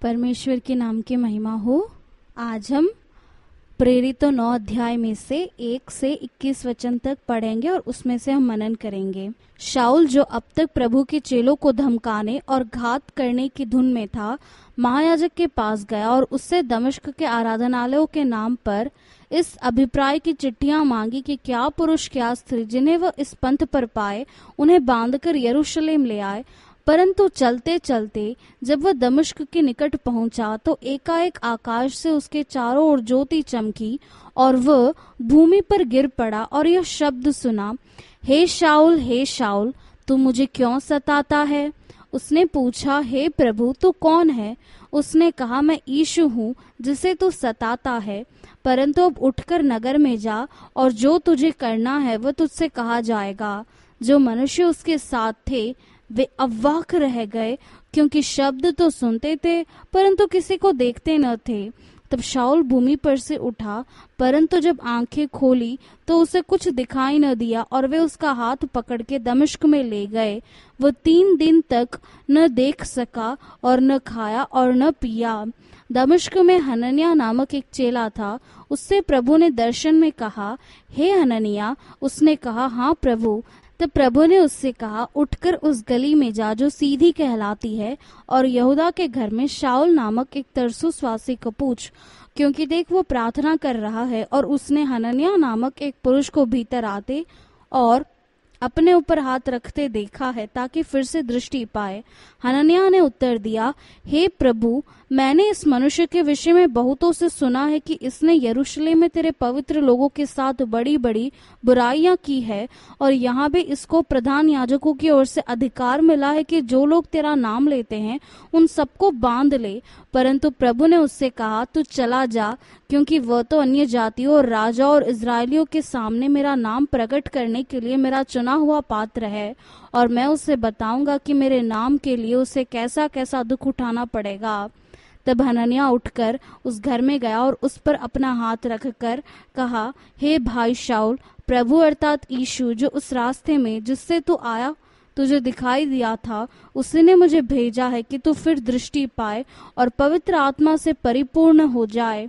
परमेश्वर के नाम की महिमा हो। आज हम प्रेरितों 9 अध्याय में से 1 से 21 वचन तक पढ़ेंगे और उसमें से हम मनन करेंगे। शाऊल, जो अब तक प्रभु के चेलों को धमकाने और घात करने की धुन में था, महायाजक के पास गया और उससे दमिश्क के आराधनालयों के नाम पर इस अभिप्राय की चिट्ठियां मांगी कि क्या पुरुष क्या स्त्री जिन्हें वह इस पंथ पर पाए उन्हें बांधकर यरूशलेम ले आए। परंतु चलते चलते जब वह दमिश्क के निकट पहुंचा तो एकाएक आकाश से उसके चारों ओर ज्योति चमकी और वह भूमि पर गिर पड़ा और यह शब्द सुना, हे शाऊल, तू मुझे क्यों सताता है? उसने पूछा, हे प्रभु, तू कौन है? उसने कहा, मैं यीशु हूँ जिसे तू सताता है। परंतु अब उठकर नगर में जा और जो तुझे करना है वह तुझसे कहा जाएगा। जो मनुष्य उसके साथ थे वे अवाक रह गए, क्योंकि शब्द तो सुनते थे परंतु किसी को देखते न थे। तब शाऊल भूमि पर से उठा, परंतु जब आंखें खोली तो उसे कुछ दिखाई न दिया और वे उसका हाथ पकड़ के दमिश्क में ले गए। वह 3 दिन तक न देख सका और न खाया और न पिया। दमिश्क में हनन्याह नामक एक चेला था। उससे प्रभु ने दर्शन में कहा, हे हनन्याह। उसने कहा, हाँ प्रभु। तब प्रभु ने उससे कहा, उठकर उस गली में जा जो सीधी कहलाती है और यहूदा के घर में शाऊल नामक एक तरसुसवासी को पूछ, क्योंकि देख वो प्रार्थना कर रहा है। और उसने हनन्याह नामक एक पुरुष को भीतर आते और अपने ऊपर हाथ रखते देखा है ताकि फिर से दृष्टि पाए। हनन्याह ने उत्तर दिया, हे प्रभु, मैंने इस मनुष्य के विषय में बहुतों से सुना है कि इसने यरूशलेम में तेरे पवित्र लोगों के साथ बड़ी बड़ी बुराइयां की है और यहाँ भी इसको प्रधान याजकों की ओर से अधिकार मिला है कि जो लोग तेरा नाम लेते हैं उन सबको बांध ले। परंतु प्रभु ने उससे कहा, तू चला जा, क्योंकि वह तो अन्य जातियों और राजा और इजरायलियों के सामने मेरा नाम प्रकट करने के लिए मेरा चुना हुआ पात्र है, और मैं उसे बताऊंगा कि मेरे नाम के लिए उसे कैसा कैसा दुख उठाना पड़ेगा। तब हनन्याह उठकर उस घर में गया और उस पर अपना हाथ रखकर कहा, हे भाई शाऊल, प्रभु अर्थात यीशु जो उस रास्ते में जिससे तू आया तुझे दिखाई दिया था, उसी ने मुझे भेजा है कि तू फिर दृष्टि पाए और पवित्र आत्मा से परिपूर्ण हो जाए।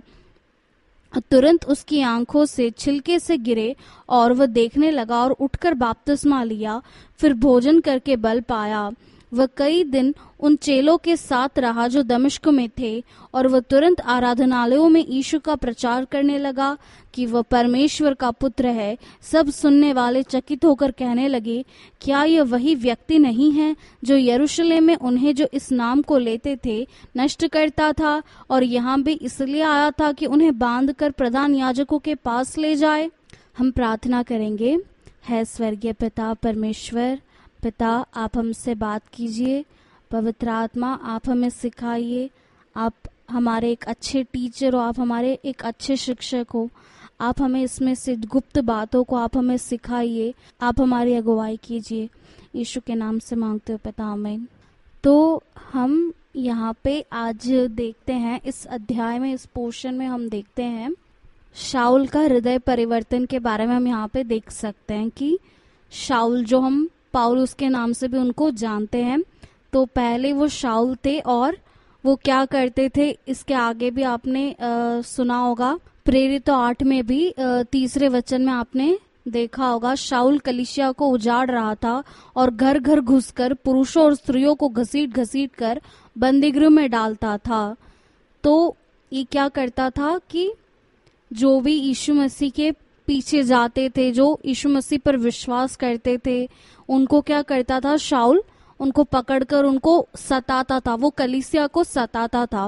तुरंत उसकी आंखों से छिलके से गिरे और वह देखने लगा और उठकर बपतिस्मा लिया। फिर भोजन करके बल पाया। वह कई दिन उन चेलों के साथ रहा जो दमिश्क में थे, और वह तुरंत आराधनालयों में यीशु का प्रचार करने लगा कि वह परमेश्वर का पुत्र है। सब सुनने वाले चकित होकर कहने लगे, क्या यह वही व्यक्ति नहीं है जो यरूशलेम में उन्हें जो इस नाम को लेते थे नष्ट करता था, और यहाँ भी इसलिए आया था कि उन्हें बांधकर प्रधान याजकों के पास ले जाए? हम प्रार्थना करेंगे। है स्वर्गीय पिता परमेश्वर, पिता, आप हमसे बात कीजिए। पवित्र आत्मा, आप हमें सिखाइए। आप हमारे एक अच्छे टीचर हो, आप हमारे एक अच्छे शिक्षक हो। आप हमें इसमें से गुप्त बातों को आप हमें सिखाइए। आप हमारी अगुवाई कीजिए। यीशु के नाम से मांगते हो पिता, आमीन। तो हम यहाँ पे आज देखते हैं, इस अध्याय में, इस पोर्शन में हम देखते हैं शाऊल का हृदय परिवर्तन के बारे में। हम यहाँ पे देख सकते हैं कि शाऊल, जो हम पौलुस के नाम से भी उनको जानते हैं, तो पहले वो शाऊल थे और वो क्या करते थे, इसके आगे भी आपने सुना होगा। प्रेरितों 8 में भी 3 वचन में आपने देखा होगा, शाऊल कलीसिया को उजाड़ रहा था और घर घर घुसकर पुरुषों और स्त्रियों को घसीट घसीट कर बंदीगृह में डालता था। तो ये क्या करता था कि जो भी यीशु मसीह के पीछे जाते थे, जो यीशु मसीह पर विश्वास करते थे, उनको क्या करता था, शाऊल उनको पकड़कर उनको सताता था, वो कलीसिया को सताता था।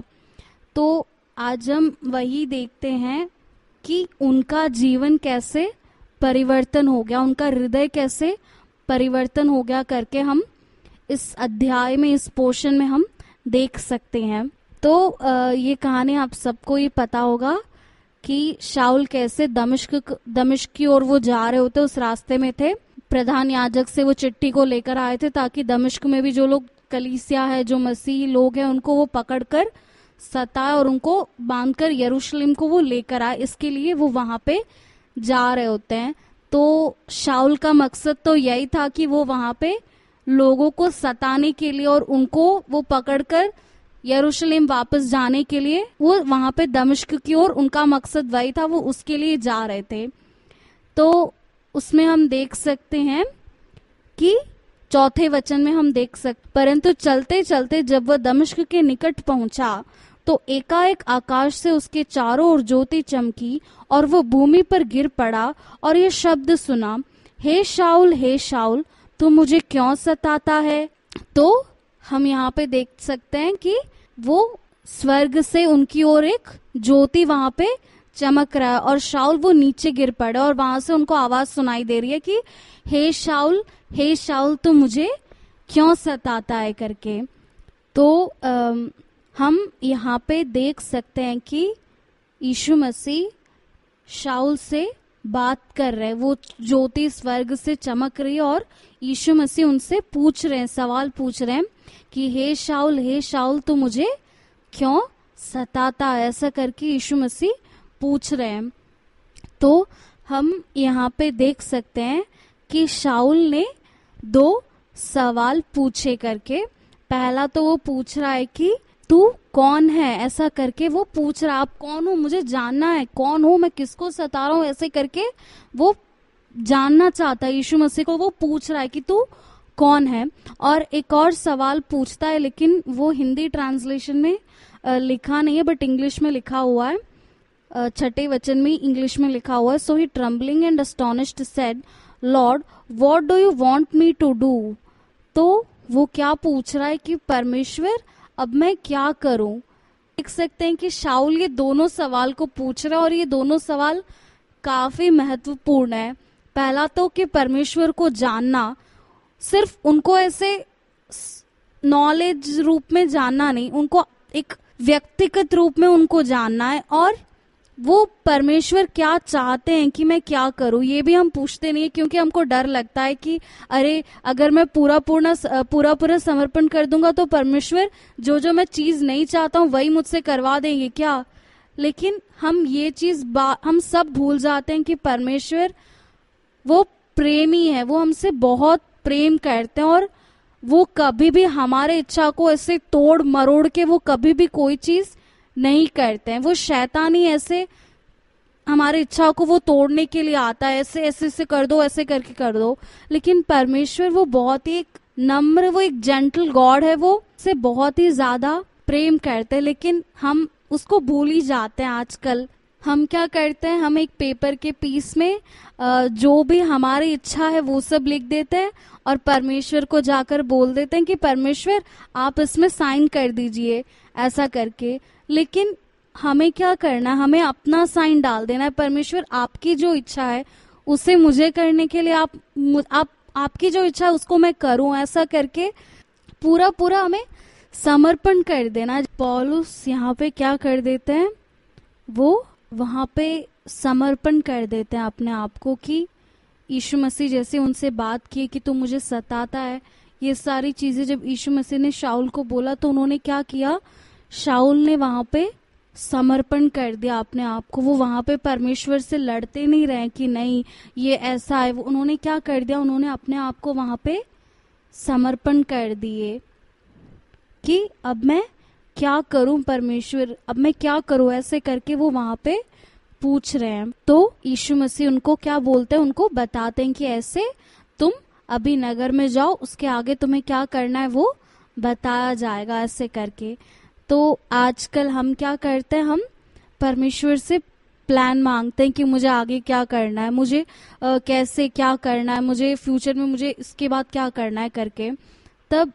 तो आज हम वही देखते हैं कि उनका जीवन कैसे परिवर्तन हो गया, उनका हृदय कैसे परिवर्तन हो गया करके हम इस अध्याय में, इस पोर्शन में हम देख सकते हैं। तो ये कहानी आप सबको ये पता होगा कि शाऊल कैसे दमिश्क की ओर वो जा रहे होते, उस रास्ते में थे। प्रधान याजक से वो चिट्ठी को लेकर आए थे ताकि दमिश्क में भी जो लोग कलीसिया है, जो मसीही लोग हैं, उनको वो पकड़कर सताए और उनको बांधकर यरूशलेम को वो लेकर आए। इसके लिए वो वहां पे जा रहे होते हैं। तो शाऊल का मकसद तो यही था कि वो वहां पे लोगों को सताने के लिए और उनको वो पकड़कर यरूशलेम वापस जाने के लिए, वो वहां पे दमिश्क की ओर, उनका मकसद वही था, वो उसके लिए जा रहे थे। तो उसमें हम देख सकते हैं कि चौथे वचन में हम देख सकते, परंतु चलते चलते जब वह दमिश्क के निकट पहुंचा तो एकाएक आकाश से उसके चारों ओर ज्योति चमकी और वो भूमि पर गिर पड़ा और ये शब्द सुना, हे शाऊल तू मुझे क्यों सताता है। तो हम यहाँ पे देख सकते हैं कि वो स्वर्ग से उनकी ओर एक ज्योति वहां पे चमक रहा है और शाऊल वो नीचे गिर पड़े और वहां से उनको आवाज सुनाई दे रही है कि हे शाऊल तू मुझे क्यों सताता है करके। तो हम यहाँ पे देख सकते हैं कि यीशु मसीह शाऊल से बात कर रहे हैं, वो ज्योति स्वर्ग से चमक रही है और यीशु मसीह उनसे पूछ रहे हैं, सवाल पूछ रहे हैं कि हे शाऊल तू मुझे क्यों सताता है, ऐसा करके यीशु मसीह पूछ रहे हैं। तो हम यहाँ पे देख सकते हैं कि शाऊल ने 2 सवाल पूछे करके। पहला तो वो पूछ रहा है कि तू कौन है, ऐसा करके वो पूछ रहा, आप कौन हो, मुझे जानना है कौन हो, मैं किसको सता रहा हूं, ऐसे करके वो जानना चाहता है यीशु मसीह को, वो पूछ रहा है कि तू कौन है। और एक और सवाल पूछता है, लेकिन वो हिंदी ट्रांसलेशन में लिखा नहीं है, बट इंग्लिश में लिखा हुआ है, 6 वचन में इंग्लिश में लिखा हुआ है। So he trembling and astonished said, lord what do you want me to do. तो वो क्या पूछ रहा है कि परमेश्वर अब मैं क्या करूं। देख सकते हैं कि शाऊल ये दोनों सवाल को पूछ रहा है और ये दोनों सवाल काफी महत्वपूर्ण है। पहला तो कि परमेश्वर को जानना, सिर्फ उनको ऐसे नॉलेज रूप में जानना नहीं, उनको एक व्यक्तिगत रूप में उनको जानना है, और वो परमेश्वर क्या चाहते हैं कि मैं क्या करूं ये भी हम पूछते नहीं है, क्योंकि हमको डर लगता है कि अरे अगर मैं पूरा समर्पण कर दूंगा तो परमेश्वर जो मैं चीज नहीं चाहता हूं वही मुझसे करवा देंगे क्या। लेकिन हम ये चीज हम सब भूल जाते हैं कि परमेश्वर वो प्रेमी है, वो हमसे बहुत प्रेम करते हैं और वो कभी भी हमारे इच्छा को ऐसे तोड़ मरोड़ के वो कभी भी कोई चीज नहीं करते हैं। वो शैतानी ऐसे हमारी इच्छा को वो तोड़ने के लिए आता है, ऐसे ऐसे ऐसे कर दो, ऐसे करके कर दो। लेकिन परमेश्वर वो बहुत ही एक नम्र, वो एक जेंटल गॉड है, वो से बहुत ही ज्यादा प्रेम करते हैं, लेकिन हम उसको भूल ही जाते हैं आजकल। हम क्या करते हैं, हम एक पेपर के पीस में जो भी हमारी इच्छा है वो सब लिख देते हैं और परमेश्वर को जाकर बोल देते हैं कि परमेश्वर आप इसमें साइन कर दीजिए, ऐसा करके। लेकिन हमें क्या करना है, हमें अपना साइन डाल देना है। परमेश्वर आपकी जो इच्छा है उसे मुझे करने के लिए आप आपकी जो इच्छा है उसको मैं करूं, ऐसा करके पूरा हमें समर्पण कर देना। पौलुस यहाँ पे क्या कर देते हैं, वो वहां पे समर्पण कर देते हैं अपने आप को कि यीशु मसीह जैसे उनसे बात की कि तू मुझे सताता है, ये सारी चीजें जब यीशु मसीह ने शाऊल को बोला तो उन्होंने क्या किया, शाऊल ने वहां पे समर्पण कर दिया अपने आप को। वो वहां पे परमेश्वर से लड़ते नहीं रहे कि नहीं ये ऐसा है, उन्होंने क्या कर दिया, उन्होंने अपने आप को वहां पे समर्पण कर दिए कि अब मैं क्या करूं परमेश्वर, अब मैं क्या करूं, ऐसे करके वो वहां पे पूछ रहे हैं। तो यीशु मसीह उनको क्या बोलते हैं, उनको बताते हैं कि ऐसे तुम अभी नगर में जाओ, उसके आगे तुम्हें क्या करना है वो बताया जाएगा, ऐसे करके। तो आजकल हम क्या करते हैं, हम परमेश्वर से प्लान मांगते हैं कि मुझे आगे क्या करना है, मुझे कैसे क्या करना है, मुझे फ्यूचर में मुझे इसके बाद क्या करना है करके। तब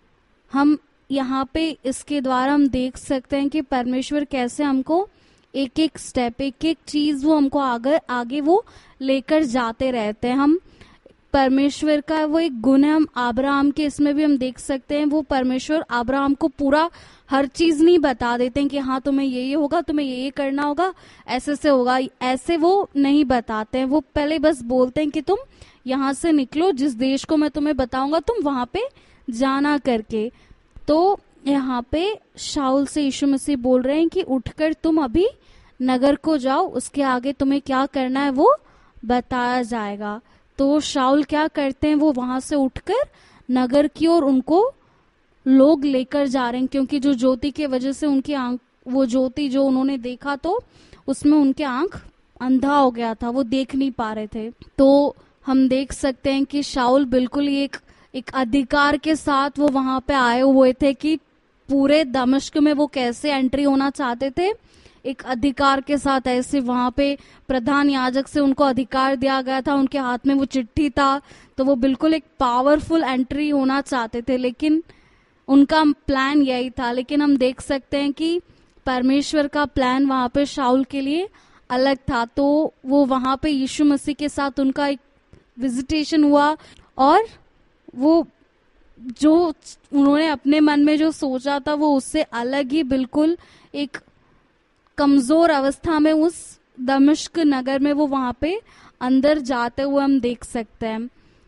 हम यहाँ पे इसके द्वारा हम देख सकते हैं कि परमेश्वर कैसे हमको एक एक स्टेप, एक एक चीज वो हमको आगे वो लेकर जाते रहते हैं। हम परमेश्वर का वो एक गुण है, हम अब्राहम के इसमें भी हम देख सकते हैं, वो परमेश्वर अब्राहम को पूरा हर चीज नहीं बता देते हैं कि हाँ तुम्हें ये होगा, तुम्हें ये करना होगा, ऐसे से होगा, ऐसे वो नहीं बताते हैं। वो पहले बस बोलते हैं कि तुम यहाँ से निकलो, जिस देश को मैं तुम्हें बताऊंगा तुम वहां पे जाना करके। तो यहाँ पे शाऊल से यीशु मसीह बोल रहे हैं कि उठकर तुम अभी नगर को जाओ, उसके आगे तुम्हें क्या करना है वो बताया जाएगा। तो शाऊल क्या करते हैं, वो वहां से उठकर नगर की ओर उनको लोग लेकर जा रहे हैं, क्योंकि जो ज्योति के वजह से उनकी आंख, वो ज्योति जो उन्होंने देखा तो उसमें उनके आंख अंधा हो गया था, वो देख नहीं पा रहे थे। तो हम देख सकते हैं कि शाऊल बिल्कुल ही एक अधिकार के साथ वो वहां पे आए हुए थे कि पूरे दमिश्क में वो कैसे एंट्री होना चाहते थे, एक अधिकार के साथ। ऐसे वहां पे प्रधान याजक से उनको अधिकार दिया गया था, उनके हाथ में वो चिट्ठी था, तो वो बिल्कुल एक पावरफुल एंट्री होना चाहते थे, लेकिन उनका प्लान यही था। लेकिन हम देख सकते हैं कि परमेश्वर का प्लान वहां पे शाऊल के लिए अलग था। तो वो वहां पे यीशु मसीह के साथ उनका एक विजिटेशन हुआ, और वो जो उन्होंने अपने मन में जो सोचा था वो उससे अलग ही बिल्कुल एक कमजोर अवस्था में उस दमिश्क नगर में वो वहां पे अंदर जाते हुए हम देख सकते हैं।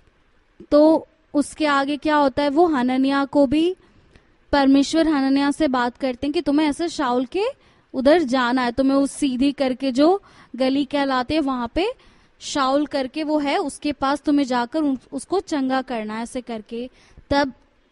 तो उसके आगे क्या होता है, वो हनन्याह को भी, परमेश्वर हनन्याह से बात करते हैं कि तुम्हें ऐसे शाऊल के उधर जाना है, तुम्हें उस सीधी करके जो गली कहलाते हैं वहां पे शाऊल करके वो है, उसके पास तुम्हें जाकर उसको चंगा करना है, ऐसे करके। तब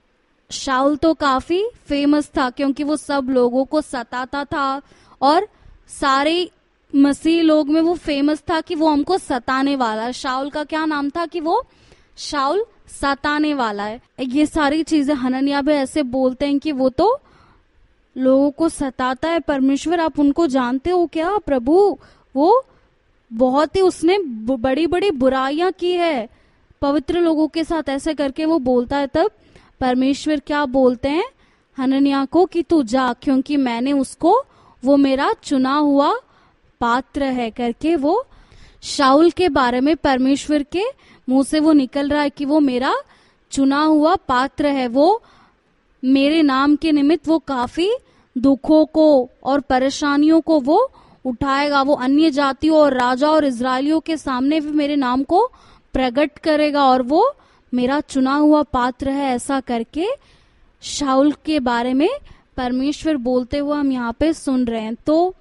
शाऊल तो काफी फेमस था, क्योंकि वो सब लोगों को सताता था, और सारे मसीह लोग में वो फेमस था कि वो हमको सताने वाला है। शाऊल का क्या नाम था कि वो शाऊल सताने वाला है। ये सारी चीजें हनन्याह भी ऐसे बोलते हैं कि वो तो लोगों को सताता है, परमेश्वर आप उनको जानते हो क्या प्रभु, वो बहुत ही उसने बड़ी बड़ी बुराइयां की है पवित्र लोगों के साथ, ऐसे करके वो बोलता है। तब परमेश्वर क्या बोलते हैं हनन्याह को कि तू जा, क्योंकि मैंने उसको, वो मेरा चुना हुआ पात्र है करके वो शाऊल के बारे में परमेश्वर के मुंह से वो निकल रहा है कि वो मेरा चुना हुआ पात्र है, वो मेरे नाम के निमित्त वो काफी दुखों को और परेशानियों को वो उठाएगा, वो अन्य जातियों और राजा और इजरायलियों के सामने भी मेरे नाम को प्रकट करेगा, और वो मेरा चुना हुआ पात्र है, ऐसा करके शाऊल के बारे में परमेश्वर बोलते हुए हम यहाँ पे सुन रहे हैं। तो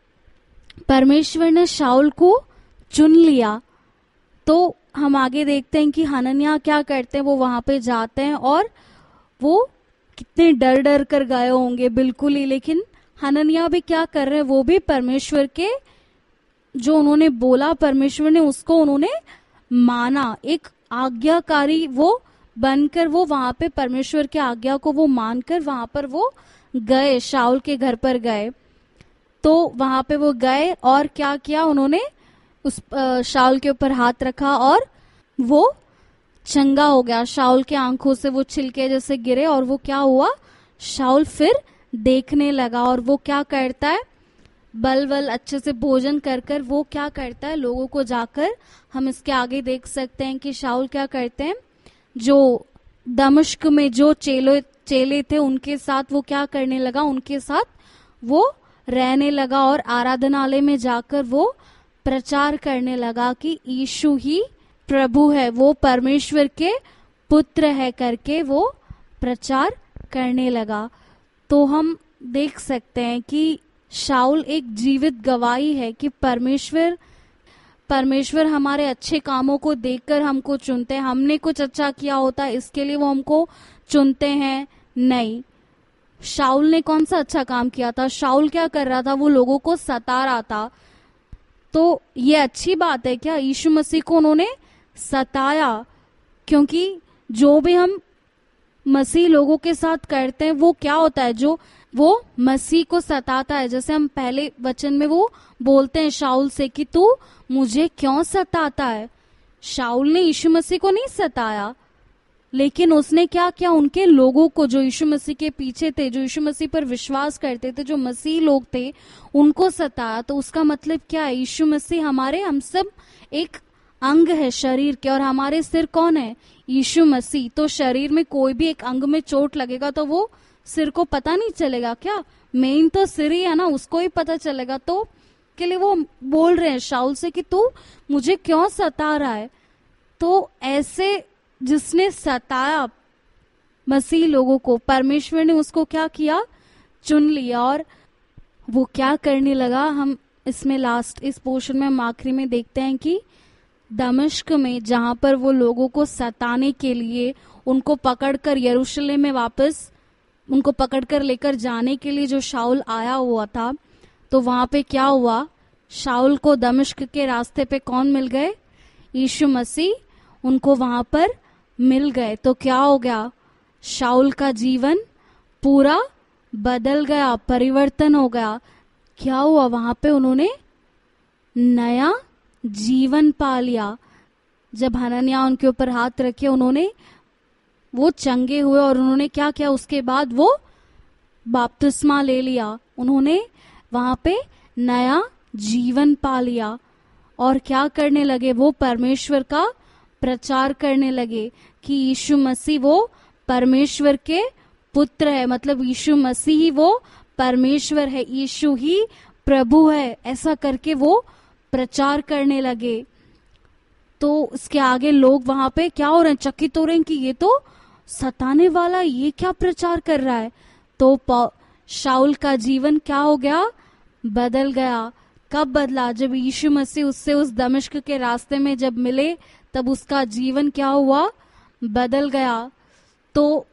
परमेश्वर ने शाऊल को चुन लिया। तो हम आगे देखते हैं कि हनन्याह क्या करते हैं, वो वहां पे जाते हैं, और वो कितने डर डर कर गए होंगे बिल्कुल ही। लेकिन हनन्याह भी क्या कर रहे हैं, वो भी परमेश्वर के जो उन्होंने बोला, परमेश्वर ने उसको उन्होंने माना, एक आज्ञाकारी वो बनकर वो वहां पे परमेश्वर के आज्ञा को वो मानकर वहां पर वो गए, शाऊल के घर पर गए। तो वहां पे वो गए और क्या किया, उन्होंने उस शाऊल के ऊपर हाथ रखा और वो चंगा हो गया। शाऊल के आंखों से वो छिलके जैसे गिरे, और वो क्या हुआ, शाऊल फिर देखने लगा। और वो क्या करता है, बल बल अच्छे से भोजन कर कर वो क्या करता है, लोगों को जाकर, हम इसके आगे देख सकते हैं कि शाऊल क्या करते हैं, जो दमिश्क में जो चेले थे उनके साथ वो क्या करने लगा, उनके साथ वो रहने लगा, और आराधनालय में जाकर वो प्रचार करने लगा कि यीशु ही प्रभु है, वो परमेश्वर के पुत्र है करके वो प्रचार करने लगा। तो हम देख सकते हैं कि शाऊल एक जीवित गवाही है कि परमेश्वर हमारे अच्छे कामों को देखकर हमको चुनते हैं। हमने कुछ अच्छा किया होता है इसके लिए वो हमको चुनते हैं, नहीं। शाऊल ने कौन सा अच्छा काम किया था, शाऊल क्या कर रहा था, वो लोगों को सता रहा था। तो ये अच्छी बात है क्या, यीशु मसीह को उन्होंने सताया, क्योंकि जो भी हम मसीह लोगों के साथ करते हैं वो क्या होता है, जो वो मसीह को सताता है। जैसे हम पहले वचन में वो बोलते हैं शाऊल से कि तू मुझे क्यों सताता है। शाऊल ने यीशु मसीह को नहीं सताया, लेकिन उसने क्या किया, उनके लोगों को जो यीशु मसीह के पीछे थे, जो यीशु मसीह पर विश्वास करते थे, जो मसीह लोग थे, उनको सताया। तो उसका मतलब क्या है, यीशु मसीह हम सब एक अंग है शरीर के, और हमारे सिर कौन है, यीशु मसीह। तो शरीर में कोई भी एक अंग में चोट लगेगा तो वो सिर को पता नहीं चलेगा क्या, मेन तो सिर ही है ना, उसको ही पता चलेगा। तो के लिए वो बोल रहे हैं शाऊल से कि तू मुझे क्यों सता रहा है। तो ऐसे जिसने सताया मसीह लोगों को, परमेश्वर ने उसको क्या किया, चुन लिया, और वो क्या करने लगा। हम इसमें लास्ट इस पोर्शन में हम आखिरी में देखते हैं कि दमिश्क में जहां पर वो लोगों को सताने के लिए उनको पकड़कर यरूशलेम में वापस उनको पकड़कर लेकर जाने के लिए जो शाऊल आया हुआ था, तो वहां पे क्या हुआ, शाऊल को दमिश्क के रास्ते पे कौन मिल गए, यीशु मसीह उनको वहां पर मिल गए। तो क्या हो गया, शाऊल का जीवन पूरा बदल गया, परिवर्तन हो गया। क्या हुआ वहां पे, उन्होंने नया जीवन पा लिया। जब हनन्याह उनके ऊपर हाथ रखे, उन्होंने वो चंगे हुए और उन्होंने क्या किया, उसके बाद वो बपतिस्मा ले लिया, उन्होंने वहां पे नया जीवन पा लिया। और क्या करने लगे, वो परमेश्वर का प्रचार करने लगे कि यीशु मसीह वो परमेश्वर के पुत्र है, मतलब यीशु मसीह ही वो परमेश्वर है, यीशु ही प्रभु है, ऐसा करके वो प्रचार करने लगे। तो इसके आगे लोग वहां पे क्या हो रहे हैं, चकित हो रहे हैं कि ये तो सताने वाला, ये क्या प्रचार कर रहा है। तो शाऊल का जीवन क्या हो गया, बदल गया। कब बदला, जब यीशु मसीह उससे उस दमिश्क के रास्ते में जब मिले, तब उसका जीवन क्या हुआ, बदल गया। तो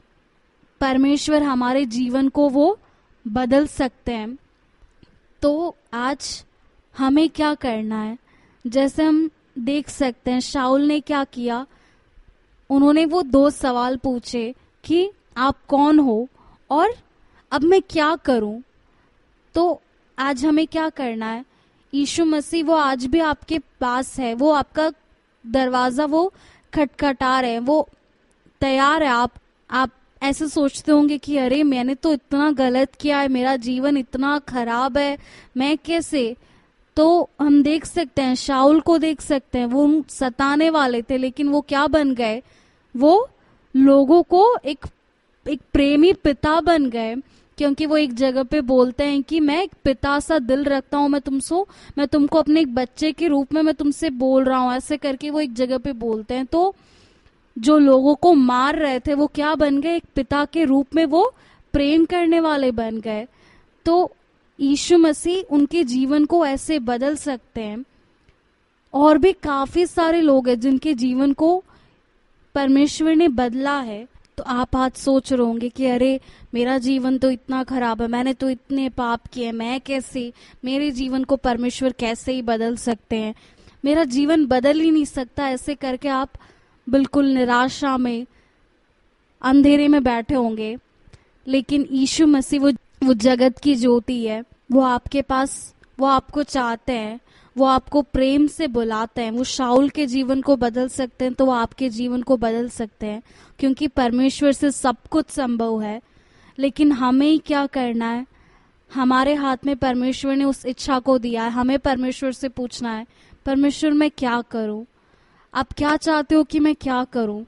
परमेश्वर हमारे जीवन को वो बदल सकते हैं। तो आज हमें क्या करना है, जैसे हम देख सकते हैं शाऊल ने क्या किया, उन्होंने वो 2 सवाल पूछे कि आप कौन हो और अब मैं क्या करूं। तो आज हमें क्या करना है, यीशु मसीह वो आज भी आपके पास है, वो आपका दरवाजा वो खटखटा रहे हैं, वो तैयार है। आप ऐसे सोचते होंगे कि अरे मैंने तो इतना गलत किया है, मेरा जीवन इतना खराब है, मैं कैसे। तो हम देख सकते हैं, शाऊल को देख सकते हैं, वो सताने वाले थे, लेकिन वो क्या बन गए, वो लोगों को एक प्रेमी पिता बन गए। क्योंकि वो एक जगह पे बोलते हैं कि मैं एक पिता सा दिल रखता हूँ, मैं तुमको अपने एक बच्चे के रूप में मैं तुमसे बोल रहा हूँ, ऐसे करके वो एक जगह पे बोलते हैं। तो जो लोगों को मार रहे थे वो क्या बन गए, एक पिता के रूप में वो प्रेम करने वाले बन गए। तो यीशु मसीह उनके जीवन को ऐसे बदल सकते हैं। और भी काफी सारे लोग हैं जिनके जीवन को परमेश्वर ने बदला है। तो आप आज सोच रहे होंगे कि अरे मेरा जीवन तो इतना खराब है, मैंने तो इतने पाप किए, मैं कैसे, मेरे जीवन को परमेश्वर कैसे ही बदल सकते हैं, मेरा जीवन बदल ही नहीं सकता। ऐसे करके आप बिल्कुल निराशा में, अंधेरे में बैठे होंगे। लेकिन यीशु मसीह वो जगत की ज्योति है, वो आपके पास, वो आपको चाहते हैं, वो आपको प्रेम से बुलाते हैं। वो शाऊल के जीवन को बदल सकते हैं, तो वो आपके जीवन को बदल सकते हैं, क्योंकि परमेश्वर से सब कुछ संभव है। लेकिन हमें ही क्या करना है, हमारे हाथ में परमेश्वर ने उस इच्छा को दिया है। हमें परमेश्वर से पूछना है, परमेश्वर मैं क्या करूं, आप क्या चाहते हो कि मैं क्या करूं।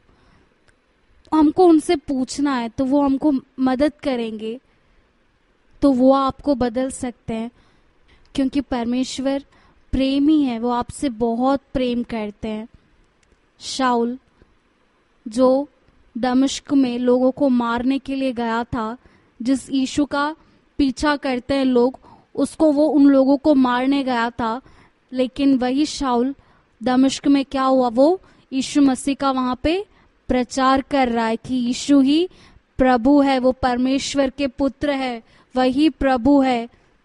हमको उनसे पूछना है, तो वो हमको मदद करेंगे, तो वो आपको बदल सकते हैं। क्योंकि परमेश्वर प्रेमी है, वो आपसे बहुत प्रेम करते हैं। शाऊल जो दमिश्क में लोगों को मारने के लिए गया था, जिस यीशु का पीछा करते हैं लोग, उसको वो उन लोगों को मारने गया था। लेकिन वही शाऊल दमिश्क में क्या हुआ, वो यीशु मसीह का वहां पे प्रचार कर रहा है कि यीशु ही प्रभु है, वो परमेश्वर के पुत्र है, वही प्रभु है,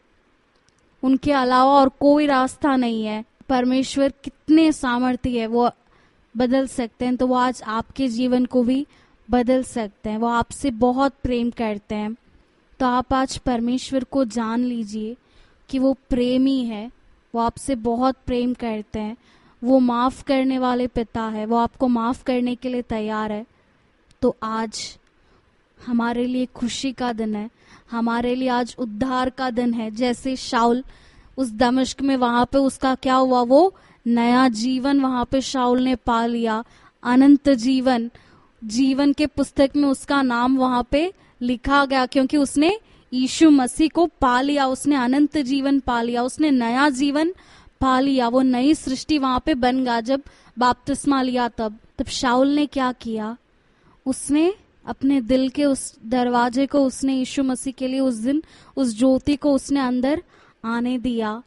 उनके अलावा और कोई रास्ता नहीं है। परमेश्वर कितने सामर्थ्य है, वो बदल सकते हैं। तो वो आज आपके जीवन को भी बदल सकते हैं। वो आपसे बहुत प्रेम करते हैं। तो आप आज परमेश्वर को जान लीजिए कि वो प्रेमी है, वो आपसे बहुत प्रेम करते हैं, वो माफ करने वाले पिता है, वो आपको माफ करने के लिए तैयार है। तो आज हमारे लिए खुशी का दिन है, हमारे लिए आज उद्धार का दिन है। जैसे शाऊल उस दमिश्क में, वहां पे उसका क्या हुआ, वो नया जीवन वहां पे शाऊल ने पा लिया, अनंत जीवन। जीवन के पुस्तक में उसका नाम वहां पे लिखा गया, क्योंकि उसने यीशु मसीह को पा लिया, उसने अनंत जीवन पा लिया, उसने नया जीवन पा लिया। वो नई सृष्टि वहां पे बन गया जब बपतिस्मा लिया। तब शाऊल ने क्या किया, उसने अपने दिल के उस दरवाजे को उसने यीशु मसीह के लिए उस दिन उस ज्योति को उसने अंदर आने दिया।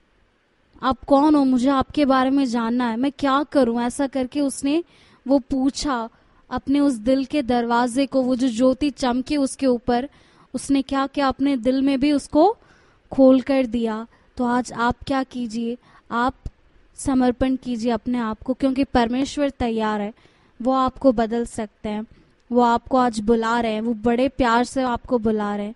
आप कौन हो, मुझे आपके बारे में जानना है, मैं क्या करूं, ऐसा करके उसने वो पूछा। अपने उस दिल के दरवाजे को, वो जो ज्योति चमके उसके ऊपर, उसने क्या किया, अपने दिल में भी उसको खोल कर दिया। तो आज आप क्या कीजिए, आप समर्पण कीजिए अपने आप को, क्योंकि परमेश्वर तैयार है, वो आपको बदल सकते हैं। वो आपको आज बुला रहे हैं, वो बड़े प्यार से आपको बुला रहे हैं।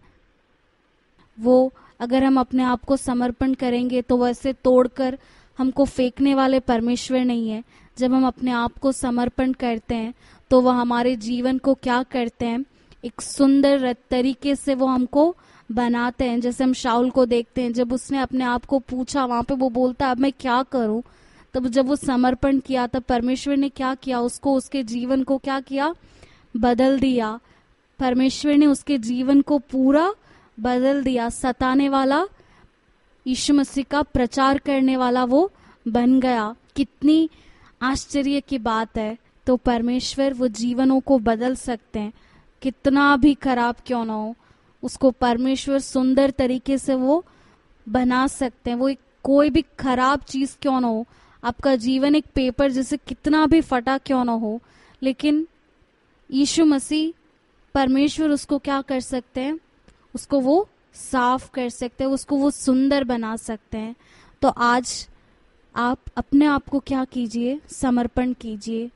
वो अगर हम अपने आप को समर्पण करेंगे तो वैसे तोड़कर हमको फेंकने वाले परमेश्वर नहीं है। जब हम अपने आप को समर्पण करते हैं तो वह हमारे जीवन को क्या करते हैं, एक सुंदर तरीके से वो हमको बनाते हैं। जैसे हम शाऊल को देखते हैं, जब उसने अपने आप को पूछा, वहां पे वो बोलता अब मैं क्या करूं, तब जब वो समर्पण किया तब परमेश्वर ने क्या किया, उसको, उसके जीवन को क्या किया, बदल दिया। परमेश्वर ने उसके जीवन को पूरा बदल दिया। सताने वाला यीशु मसीह का प्रचार करने वाला वो बन गया। कितनी आश्चर्य की बात है। तो परमेश्वर वो जीवनों को बदल सकते हैं, कितना भी खराब क्यों ना हो, उसको परमेश्वर सुंदर तरीके से वो बना सकते हैं। वो कोई भी खराब चीज क्यों ना हो, आपका जीवन एक पेपर जैसे कितना भी फटा क्यों ना हो, लेकिन यीशु मसीह परमेश्वर उसको क्या कर सकते हैं, उसको वो साफ कर सकते हैं, उसको वो सुंदर बना सकते हैं। तो आज आप अपने आप को क्या कीजिए, समर्पण कीजिए।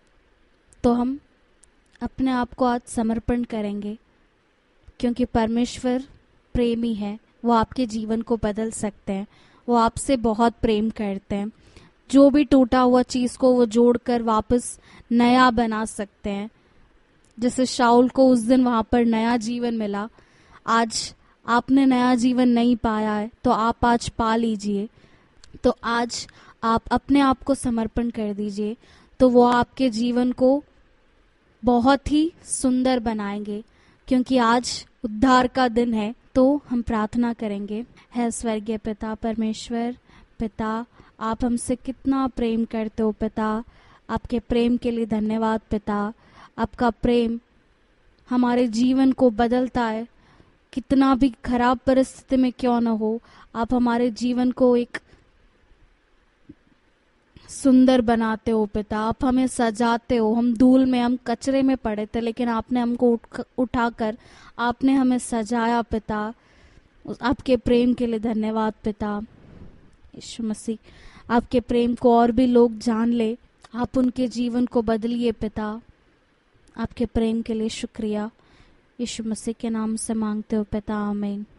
तो हम अपने आप को आज समर्पण करेंगे, क्योंकि परमेश्वर प्रेमी है, वो आपके जीवन को बदल सकते हैं। वो आपसे बहुत प्रेम करते हैं। जो भी टूटा हुआ चीज को वो जोड़कर वापस नया बना सकते हैं। जैसे शाऊल को उस दिन वहां पर नया जीवन मिला, आज आपने नया जीवन नहीं पाया है तो आप आज पा लीजिए। तो आज आप अपने आप को समर्पण कर दीजिए, तो वो आपके जीवन को बहुत ही सुंदर बनाएंगे, क्योंकि आज उद्धार का दिन है। तो हम प्रार्थना करेंगे। है स्वर्गीय पिता परमेश्वर, पिता आप हमसे कितना प्रेम करते हो पिता, आपके प्रेम के लिए धन्यवाद पिता। आपका प्रेम हमारे जीवन को बदलता है, कितना भी खराब परिस्थिति में क्यों न हो, आप हमारे जीवन को एक सुंदर बनाते हो पिता। आप हमें सजाते हो। हम धूल में, हम कचरे में पड़े थे, लेकिन आपने हमको उठाकर आपने हमें सजाया पिता। आपके प्रेम के लिए धन्यवाद पिता। यीशु मसीह आपके प्रेम को और भी लोग जान ले, आप उनके जीवन को बदलिए पिता। आपके प्रेम के लिए शुक्रिया। यीशु मसीह के नाम से मांगते हो पिता, आमीन।